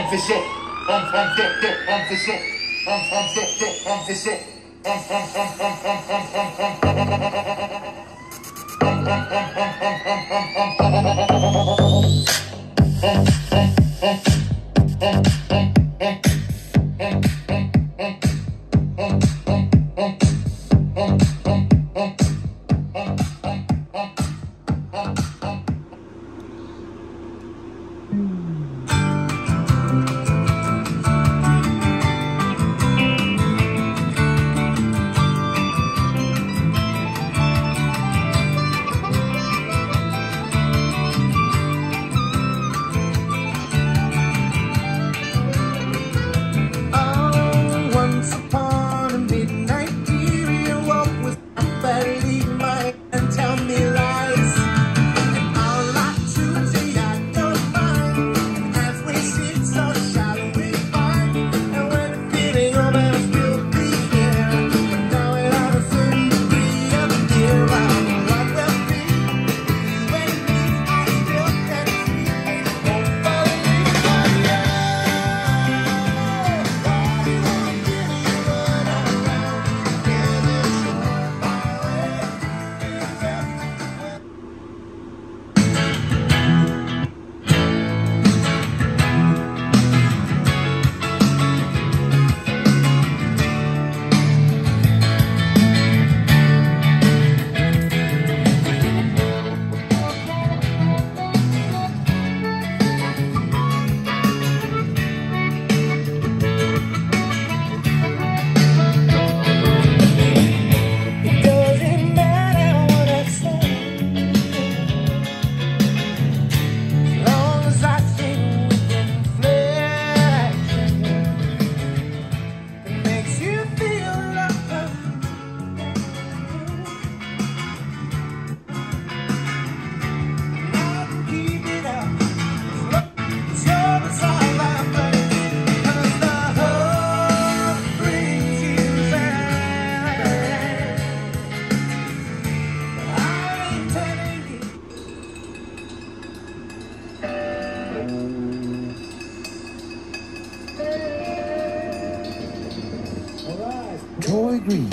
Troy Green.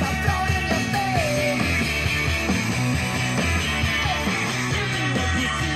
You see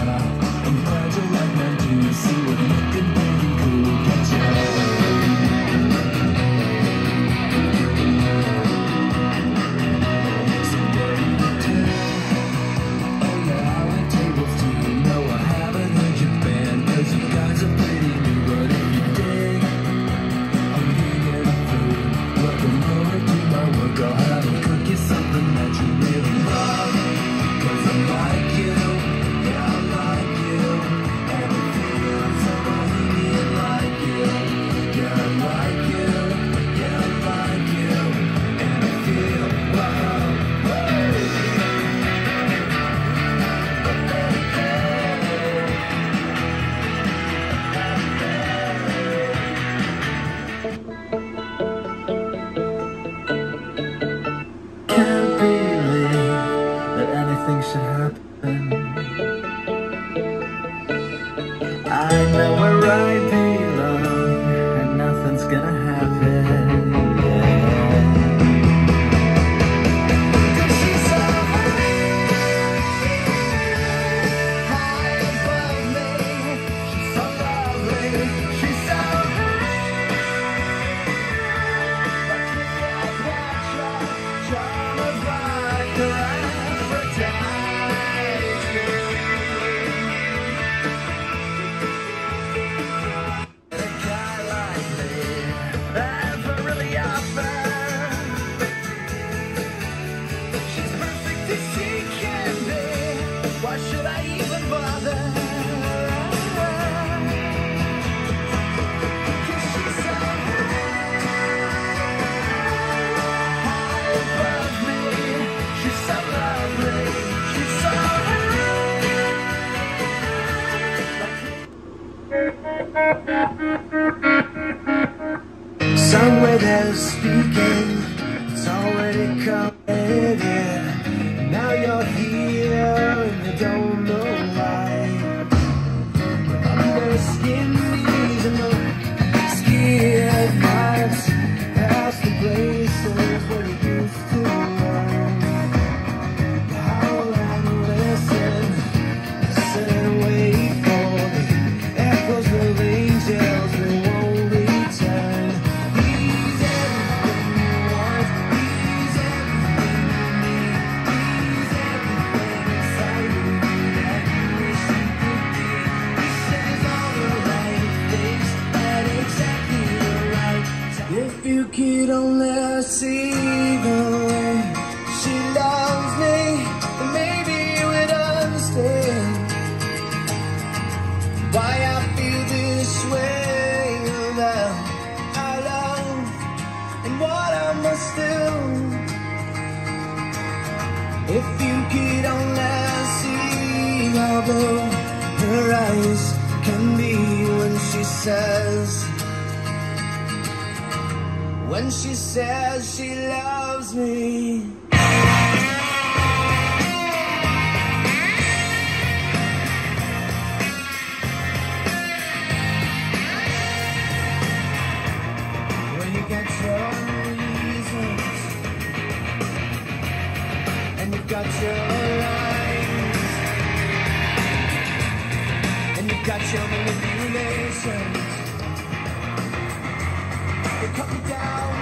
I'm glad you like mine too. See what looking pretty cool. Catch so what do you do? Oh yeah, I like tables too. No, I haven't heard your band, 'cause you guys are pretty new. But if you dig, I'm vegan food. Welcome over to my work. I'll have a cook you something that you really love. 'Cause I like you, yeah, I like you. And it feels so bohemian like you. Yeah, I like you, yeah, I like you. And I feel, wow, can't believe that anything should happen. I know where I belong, and nothing's gonna happen. Yeah. 'Cause she's so high above me. She's so lovely. She's so like Cleopatra, charm of like her Aphrodite. A guy like me ever really offer. She's perfect as she can be. Why should I even bother? 'Cause she's so high above me. She's so lovely. She's so somewhere there's speaking, it's already coming in. Now you're here and you don't know why. Under skin knees and the skin marks past the places where you used to run. Howl and listen, listen and wait for the echoes of angels who won't return. He's everything you want, he's everything you need, he's everything inside of you that you wish you could be. He says all the right things at exactly the right time. If you could only see the way she loves me, then maybe you would understand why I feel this way about our love and what I must do. If you could only see how blue her eyes can be when she says she loves me. When you got your reasons and you've got your lines and you've got your manipulations, they cut me down.